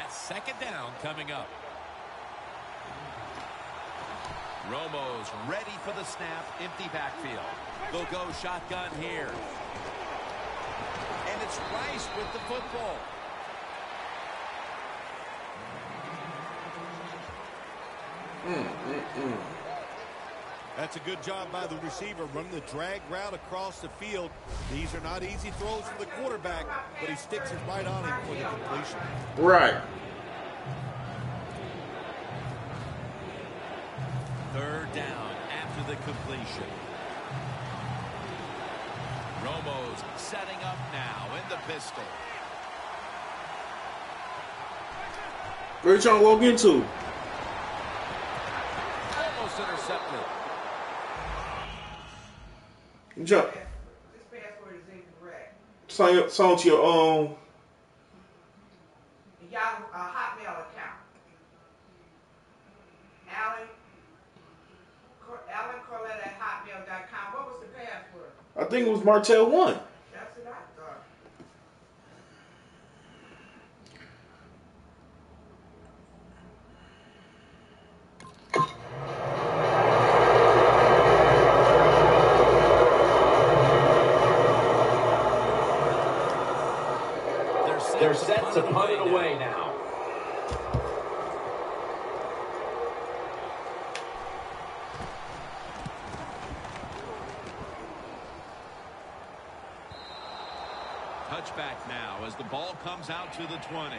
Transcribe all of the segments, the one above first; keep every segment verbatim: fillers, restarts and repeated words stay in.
Second down coming up. Romo's ready for the snap. Empty backfield. They'll go shotgun here. And it's Rice with the football. Mm, mm, mm. That's a good job by the receiver, running the drag route across the field. These are not easy throws for the quarterback, but he sticks it right on him for the completion. Right. Third down after the completion. Romo's setting up now in the pistol. Where you trying to walk into? Almost intercepted. Jump. This password is incorrect. Sign, sign to your own. The Yahoo uh, Hotmail account. Alan, Cor- Alan Corlett at hotmail dot com. What was the password? I think it was Martell one. That's what I thought. They're set to punt it away now. Touchback now as the ball comes out to the twenty.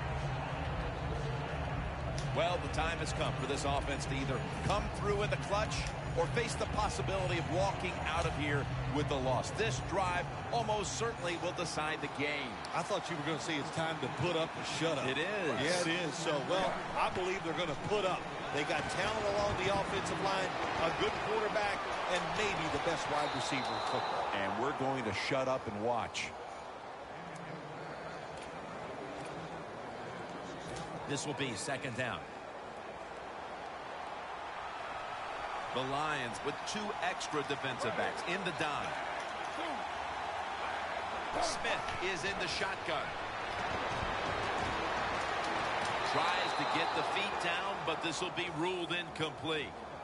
Well, the time has come for this offense to either come through in the clutch or face the possibility of walking out of here with the loss. This drive almost certainly will decide the game. I thought you were going to say it's time to put up or shut up. It is. Yeah, it is. So, well, I believe they're going to put up. They got talent along the offensive line, a good quarterback, and maybe the best wide receiver in football. And we're going to shut up and watch. This will be second down. The Lions with two extra defensive backs in the dime. Smith is in the shotgun. Tries to get the feet down, but this will be ruled incomplete.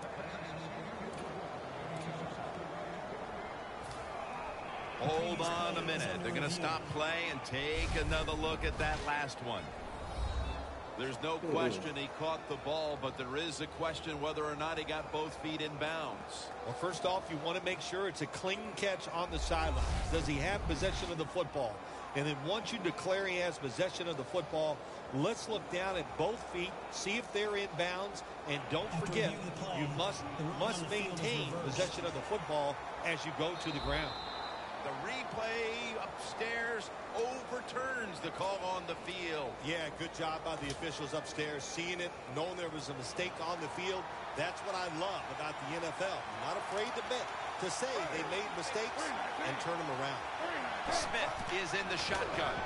Hold on a minute. They're going to stop play and take another look at that last one. There's no question he caught the ball, but there is a question whether or not he got both feet in bounds. Well, first off, you want to make sure it's a clean catch on the sideline. Does he have possession of the football? And then once you declare he has possession of the football, let's look down at both feet, see if they're in bounds, and don't forget, you must, must maintain possession of the football as you go to the ground. The replay upstairs overturns the call on the field. Yeah, good job by the officials upstairs, seeing it, knowing there was a mistake on the field. That's what I love about the N F L. You're not afraid to admit, to say they made mistakes and turn them around. Smith is in the shotgun.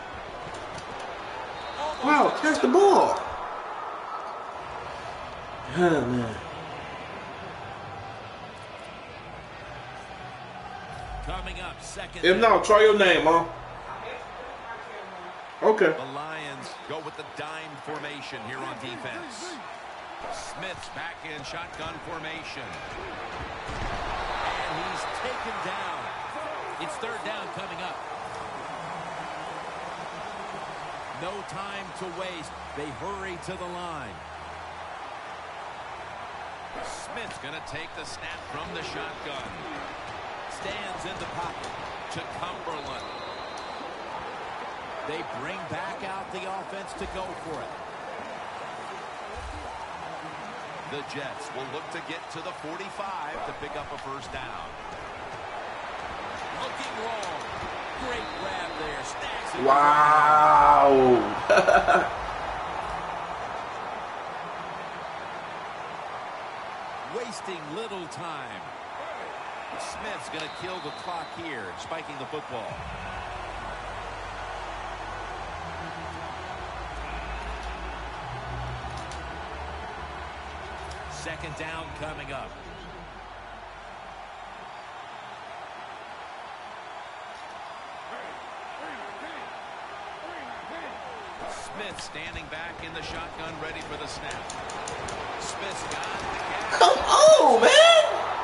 Wow, catch the ball. Oh, man. Coming up, second. If not, try your name, huh? Okay. The Lions go with the dime formation here on defense. Smith's back in shotgun formation. And he's taken down. It's third down coming up. No time to waste. They hurry to the line. Smith's going to take the snap from the shotgun. Stands in the pocket to Cumberland. They bring back out the offense to go for it. The Jets will look to get to the forty-five to pick up a first down. Looking long. Great grab there. Snags it. Wow. Wasting little time. Smith's going to kill the clock here, spiking the football. Second down coming up. Smith standing back in the shotgun, ready for the snap. Smith's got the catch. Come on, man!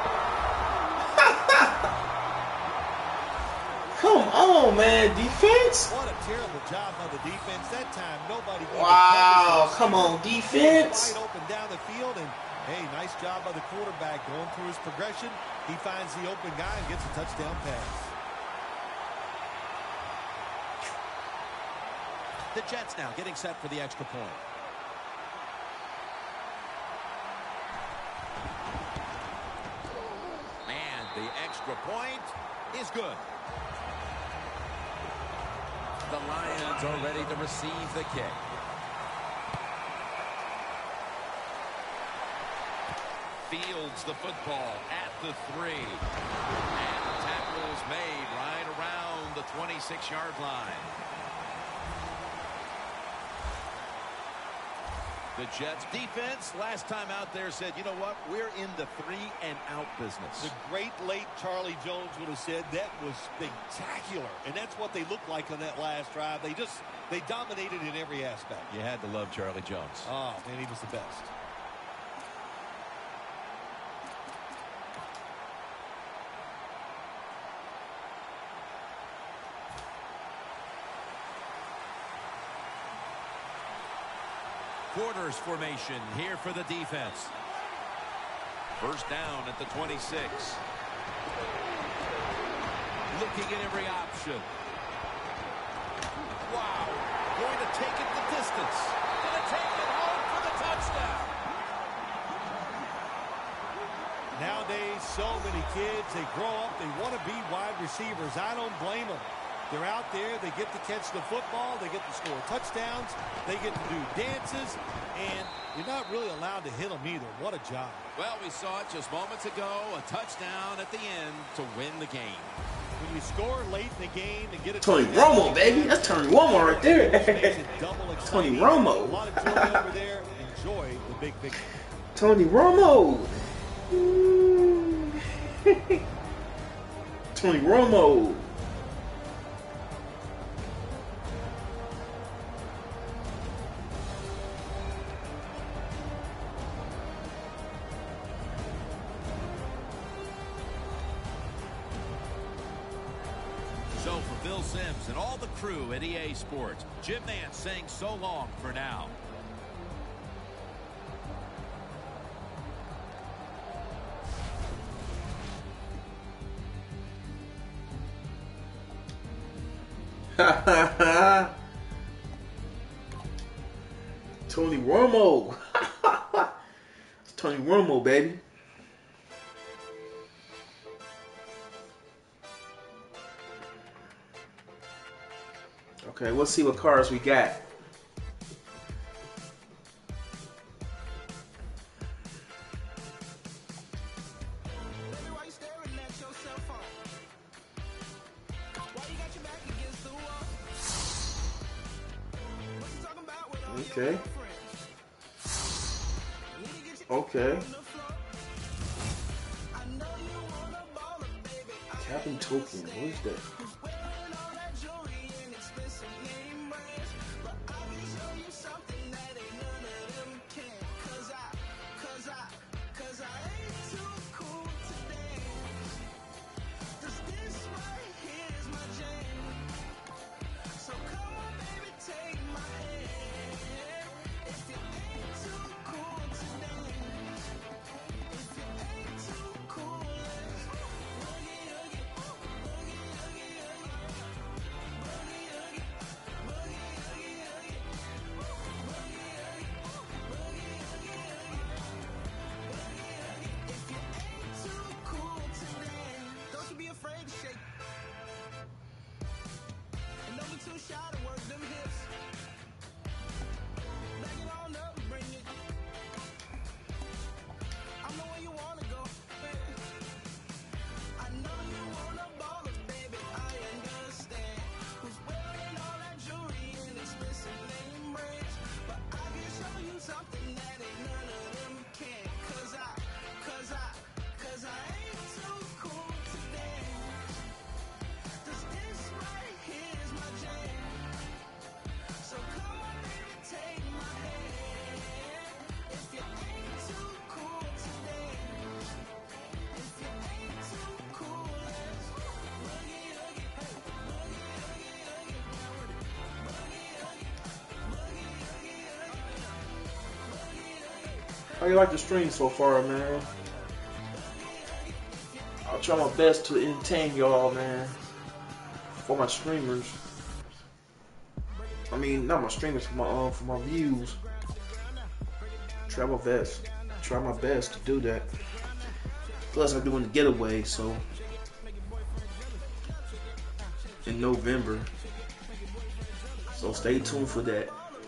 Come on, man, defense! What a terrible job by the defense. That time, nobody. Wow, come on, defense! Wide open down the field, and hey, nice job by the quarterback going through his progression. He finds the open guy and gets a touchdown pass. The Jets now getting set for the extra point. And the extra point is good. The Lions are ready to receive the kick. Fields the football at the three. And the tackle is made right around the twenty-six yard line. The Jets defense last time out there said, you know what, we're in the three and out business. The great late Charlie Jones would have said that was spectacular. And that's what they looked like on that last drive. They just, they dominated in every aspect. You had to love Charlie Jones. Oh, man, he was the best. Quarters formation here for the defense. First down at the twenty-six. Looking at every option. Wow. Going to take it the distance. Going to take it home for the touchdown. Nowadays, so many kids, they grow up, they want to be wide receivers. I don't blame them. They're out there, they get to catch the football, they get to score touchdowns, they get to do dances, and you're not really allowed to hit them either. What a job. Well, we saw it just moments ago, a touchdown at the end to win the game. When you score late in the game and get a Tony touchdown, Romo, baby. That's Tony Romo right there. Tony Romo. A lot of joy over there. Enjoy the big victory. Tony Romo. Ooh. Tony Romo. So for Bill Sims and all the crew at E A Sports, Jim Nantz saying so long for now. Tony Romo. It's Tony Romo, baby. Okay, let's see what cars we got. Okay. Okay. Captain Token, what is that? How you like the stream so far, man? I'll try my best to entertain y'all, man. For my streamers. I mean, not my streamers, for my um, for my views. Try my best. Try my best to do that. Plus, I'm doing the getaway, so in November. So stay tuned for that.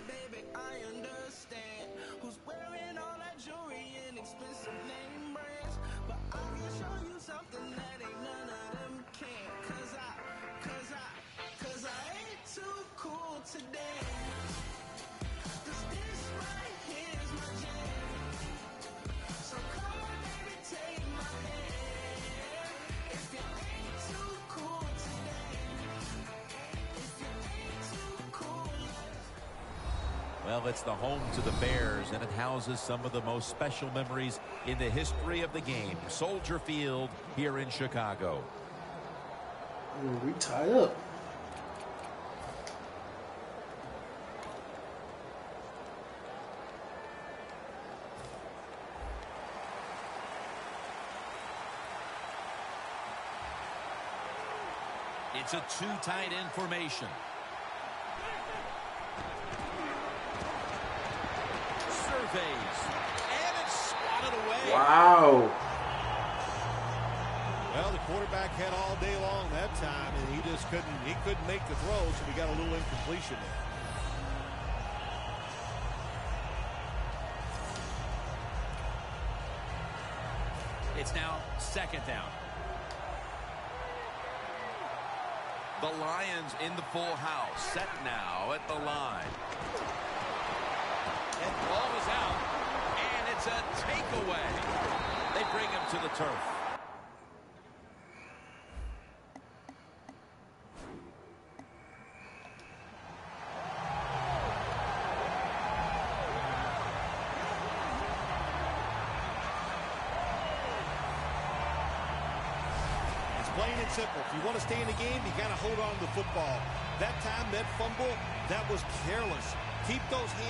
Well, it's the home to the Bears, and it houses some of the most special memories in the history of the game. Soldier Field here in Chicago. Ooh, we tied up. It's a two tight end formation. Surveys, and it's swatted away. Wow. Well, the quarterback had all day long that time, and he just couldn't he couldn't make the throw, so we got a little incompletion there. It's now second down. The Lions in the full house, set now at the line. And ball is out, and it's a takeaway. They bring him to the turf. Plain and simple. If you want to stay in the game, you got to hold on to the football. That time, that fumble, that was careless. Keep those hands.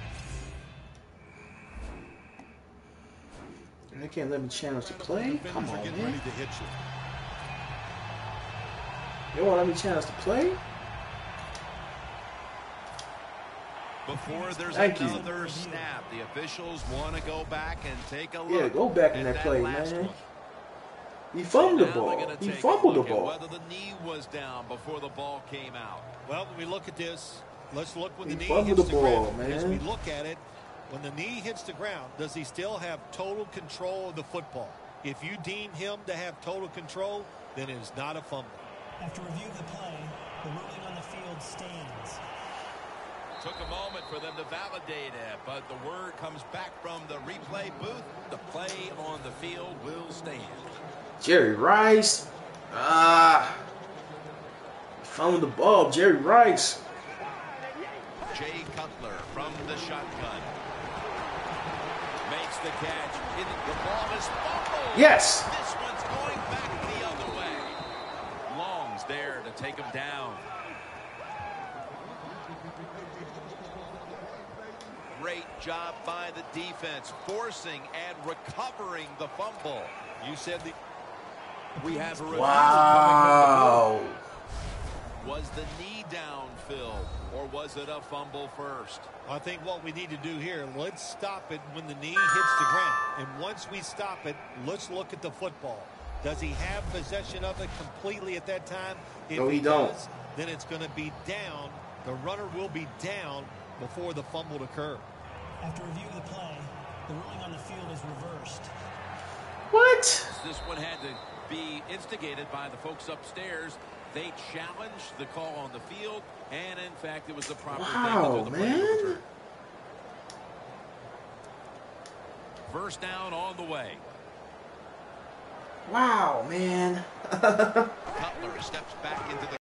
They can't let me challenge to play? Come on, man. Ready to hit you. You won't let me challenge to play? Before there's Thank another you. snap, the officials want to go back and take a look. Yeah, go back in at that play, last man. one. He fumbled the Now they're ball. gonna He take a fumbled the look at ball. whether the knee was down before the ball came out. Well, when we look at this, let's look when He the knee fumbled hits the the ball, ground. As we man. look at it, when the knee hits the ground, does he still have total control of the football? If you deem him to have total control, then it is not a fumble. After review of the play, the ruling on the field stands. Took a moment for them to validate it, but the word comes back from the replay booth. The play on the field will stand. Jerry Rice. Ah. Found the ball, Jerry Rice. Jay Cutler from the shotgun. Makes the catch. In the ball is fumbled. Yes. This one's going back the other way. Long's there to take him down. Great job by the defense, forcing and recovering the fumble. You said the We have a review. Wow. Was the knee down, Phil, or was it a fumble first? I think what we need to do here, let's stop it when the knee hits the ground. And once we stop it, let's look at the football. Does he have possession of it completely at that time? If No, he he don't. does, then it's going to be down. The runner will be down before the fumble occurs. After review of the play, the ruling on the field is reversed. What? This one had to be instigated by the folks upstairs. They challenged the call on the field, and in fact, it was the proper Wow, thing to do. The play man. overturned. First down on the way. Wow, man. Cutler steps back into the